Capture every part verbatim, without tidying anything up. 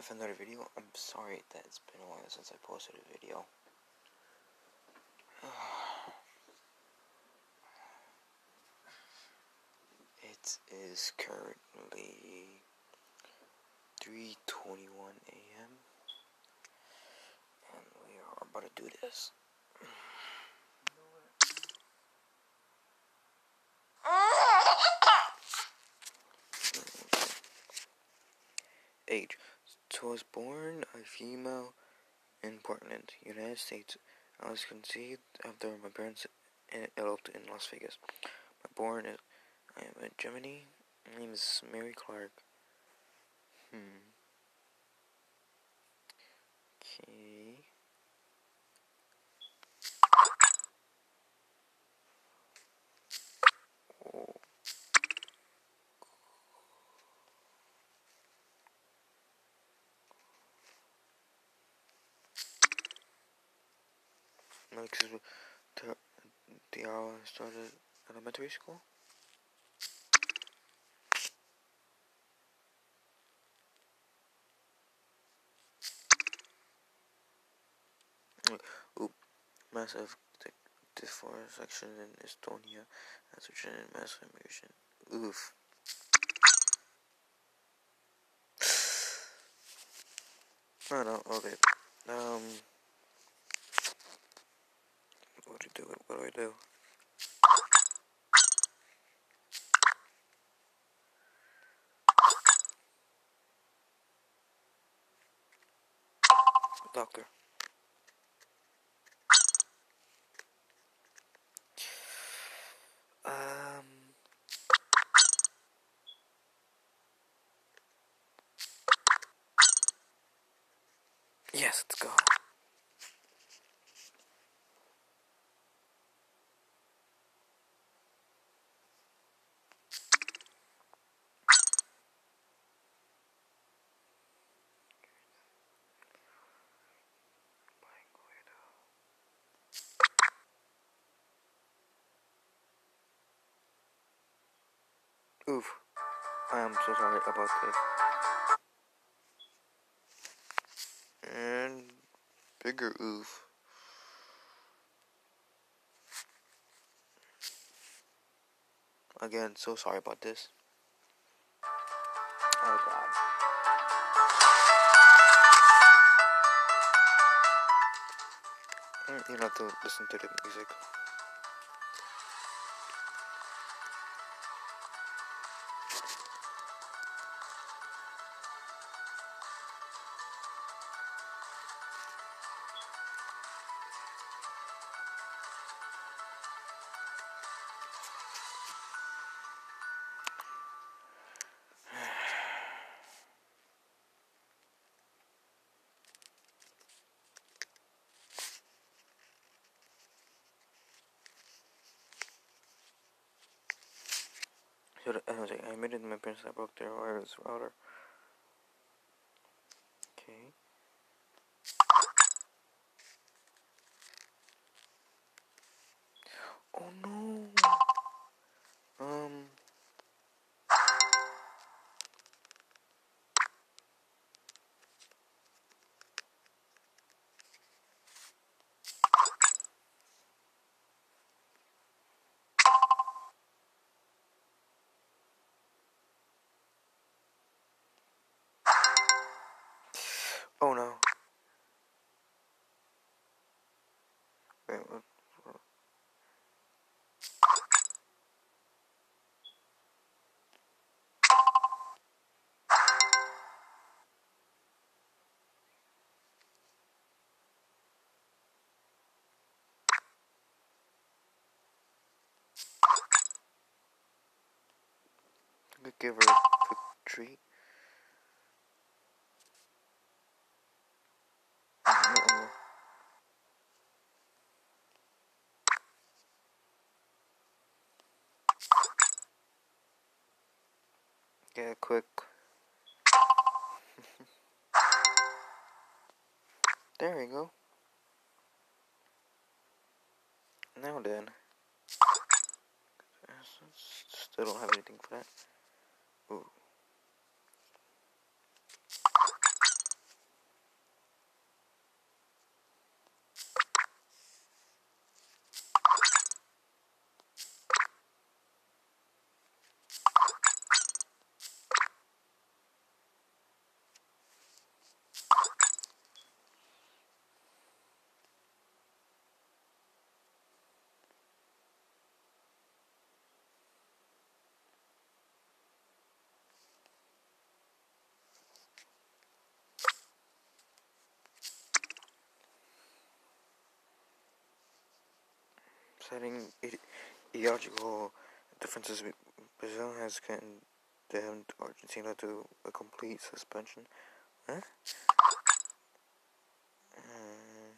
with another video. I'm sorry that it's been a while since I posted a video. It is currently three twenty-one a m and we are about to do this. Age. So I was born a female in Portland, United States. I was conceived after my parents eloped in Las Vegas. My born is I am a Gemini. My name is Mary Clark. Hmm. Okay. Oh. No, excuse me. The hour I started elementary school. Oop. Massive deforestation in Estonia has resulted in mass migration. Oof. Oh no, okay. Um, what do I do? What do I do? Doctor. Um, yes, let's go. Oof. I am so sorry about this. And bigger oof. Again, so sorry about this. Oh god. You don't have to listen to the music. So the, I was like, I admitted to my parents that I broke their wireless router. Okay. Oh no. Um. Oh no. Wait, what? I could give her a quick treat. Uh-oh. Get a quick. There we go. Now then. Still don't have anything for that. Ooh. citing ideological differences, Brazil has condemned Argentina to a complete suspension. Huh? Mm.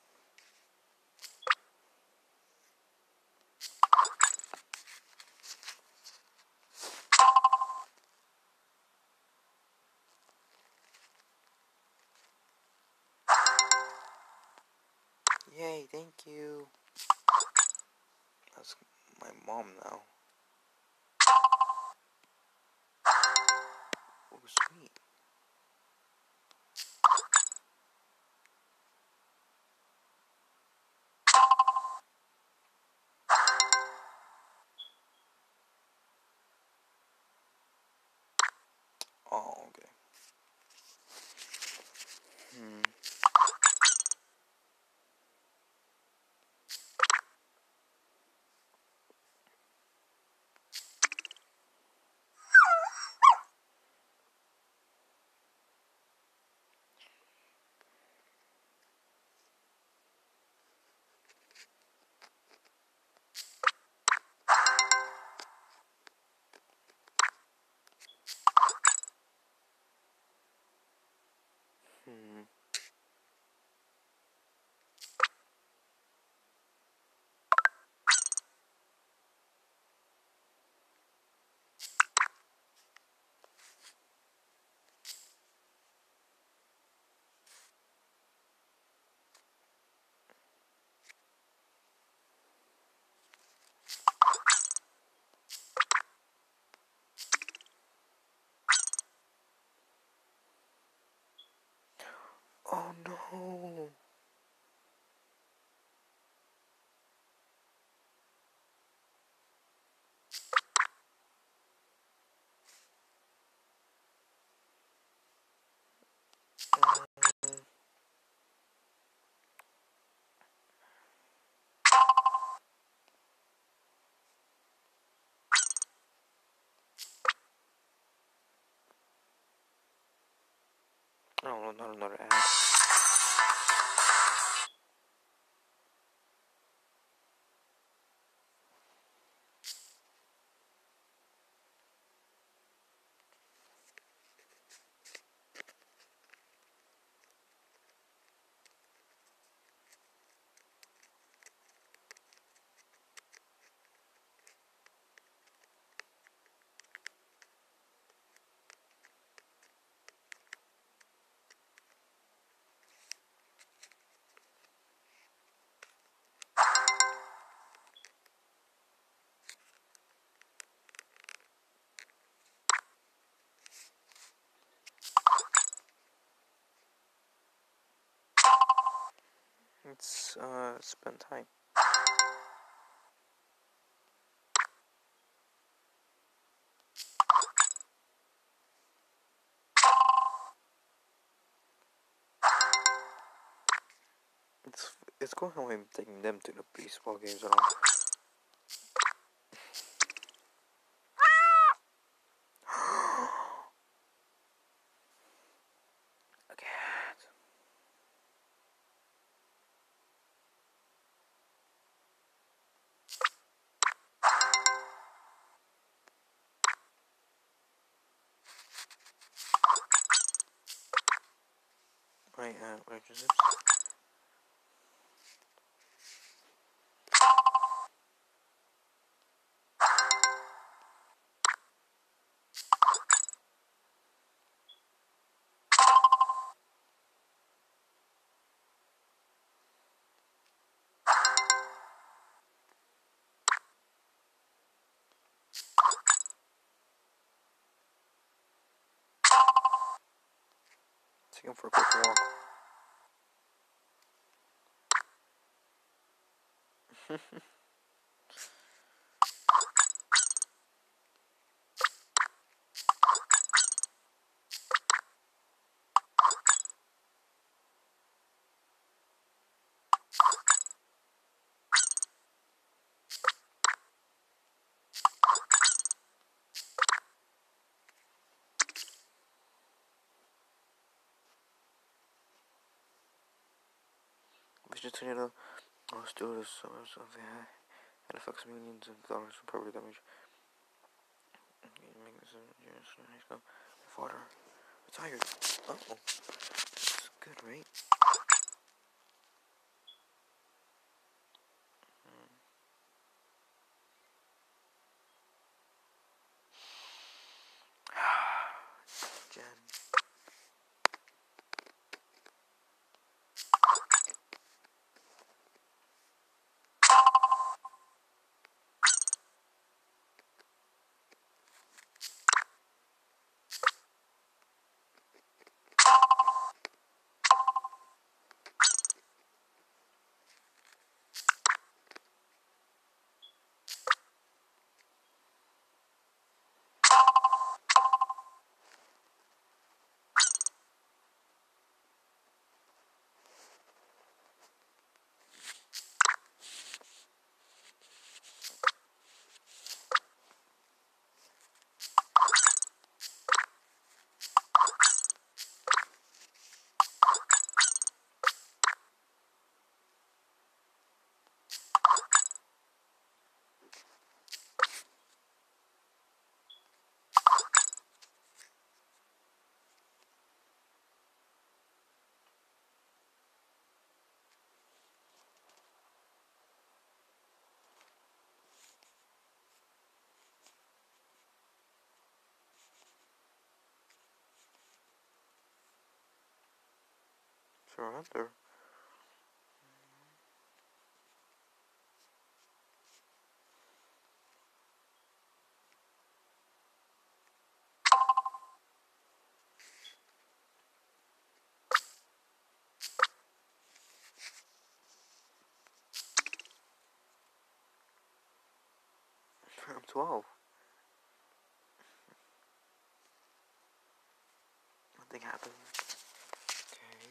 Yay, thank you. That's my mom now. Oh, sweet. Oh, okay. Hmm. Hmm. Oh no. Um, no, not another ad. It's uh spend time. It's it's cool how I'm taking them to the baseball games and all. A cat. Right, uh, relationships. Take him for a quick walk. Vegetariano. Let's do this. Something. It affects millions of dollars in property damage. Make this go. Water. Retired. Oh, that's good, right? Jen. Surrender. I'm twelve. Nothing happened. Okay.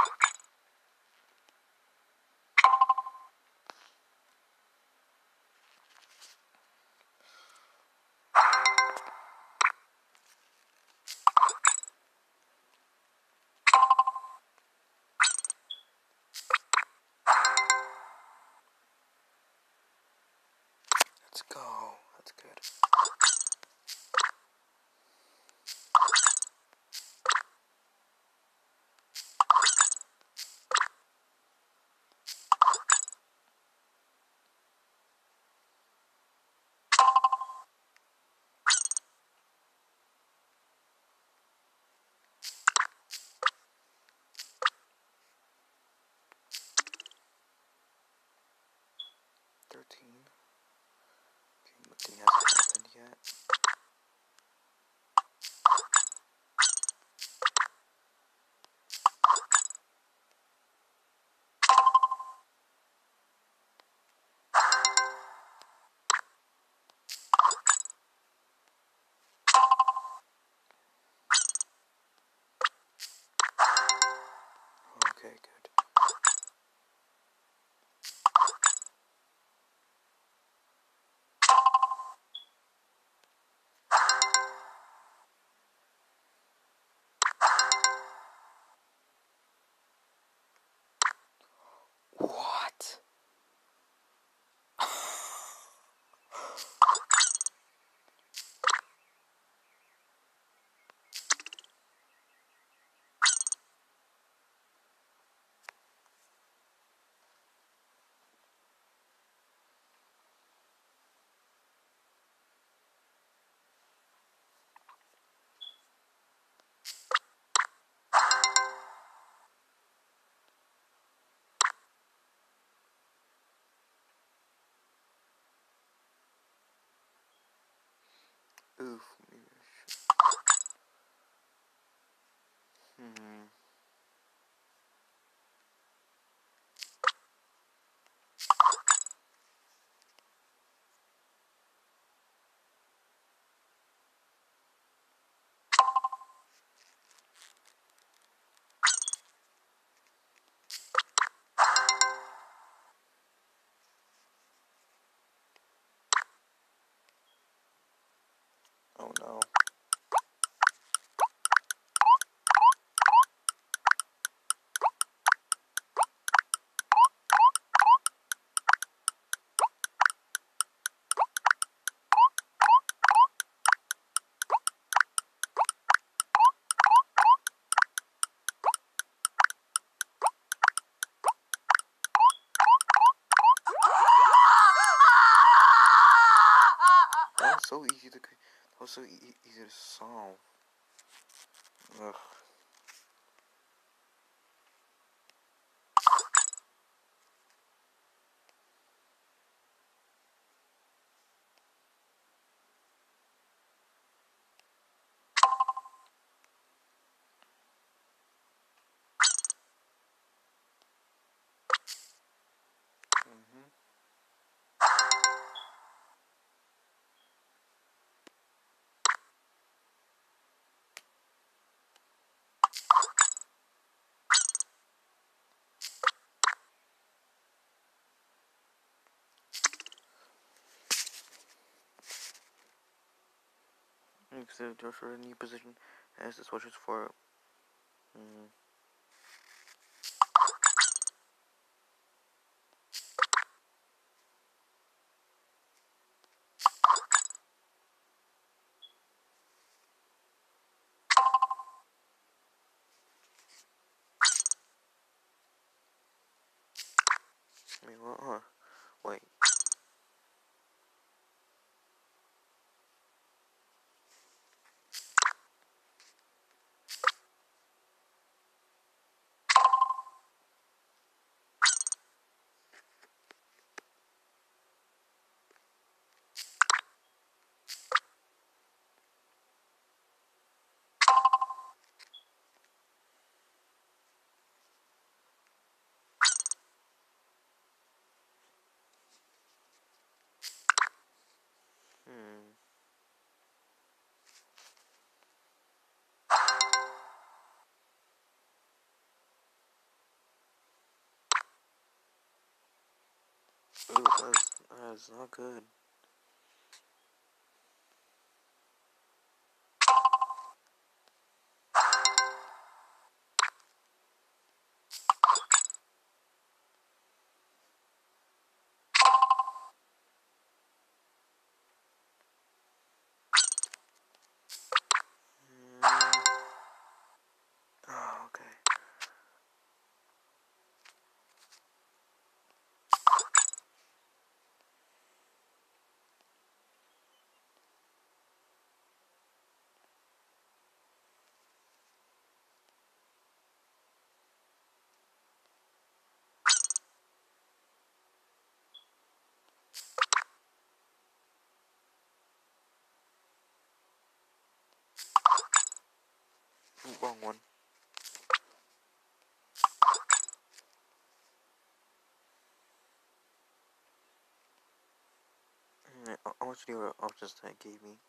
Let's go. That's good. Thirteen. Okay, nothing hasn't happened yet. Okay, good. What? Oof. Maybe I should. Hmm. Oh no. so easy to, that was so e easy to solve. Ugh. Mm-hmm. Except Joshua in a new position as the switches for. Mm. Wait, what? Huh? Wait. Hmm. Ooh, that's, that's not good. Mm. Oh, okay. Wrong one. Mm, I, I want you to do what options that gave me.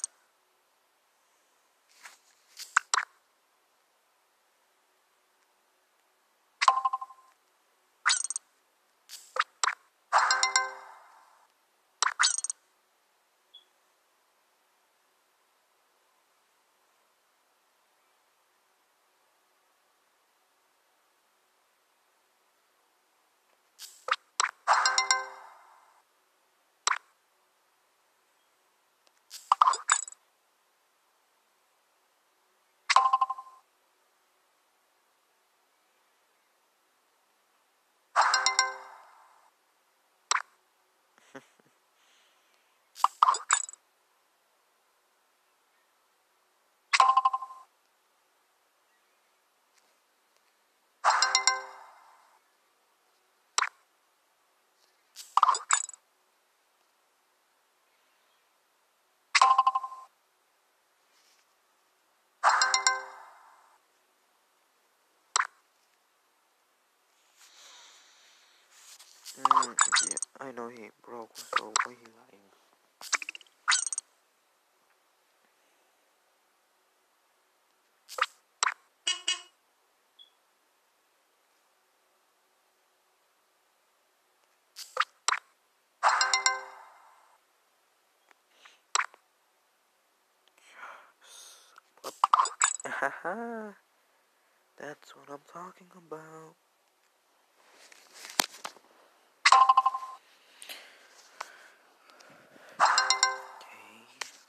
Mm, yeah, I know he broke, so why he lying? Haha, that's what I'm talking about. Okay.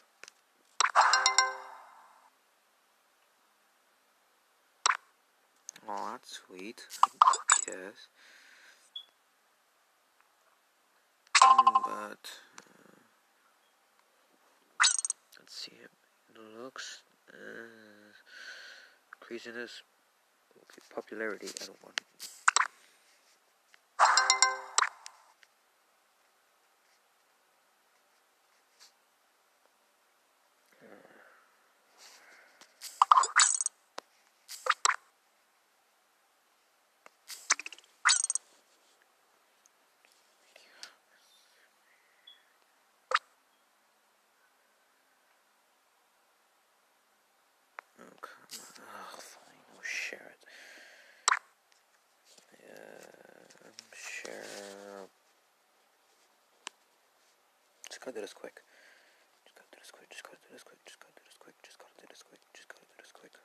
Oh, that's sweet. Yes. Mm, but see it. It looks uh, craziness. Okay, popularity. I don't want. Oh, come on. Oh, fine. I'll share it. Yeah, share. Just gotta do this quick. Just gotta do this quick. Just gotta do this quick. Just gotta do this quick. Just gotta do this quick. Just gotta do this quick.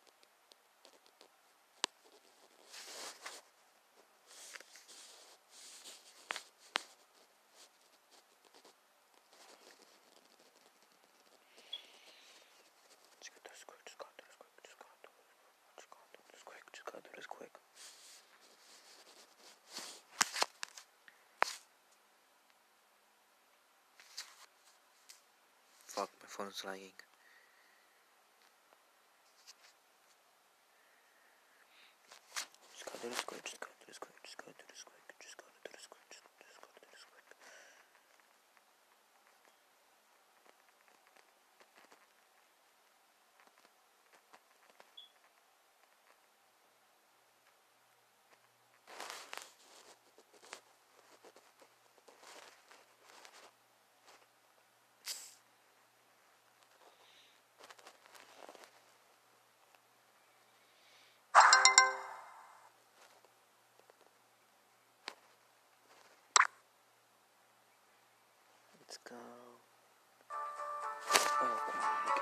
Just gotta do this quick. Just gotta do this quick. Just gotta do this quick. Just gotta do this quick. Just gotta do this quick. Fuck, my phone's lagging. Just gotta do this quick, just gotta do this quick, just gotta do this quick, just gotta do this quick, just, just gotta do this quick. Let's go. Oh my god.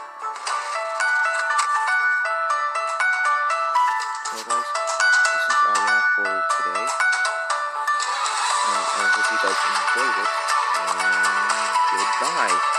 So guys, this is all we have for today. Uh, I hope you guys enjoyed it. And goodbye.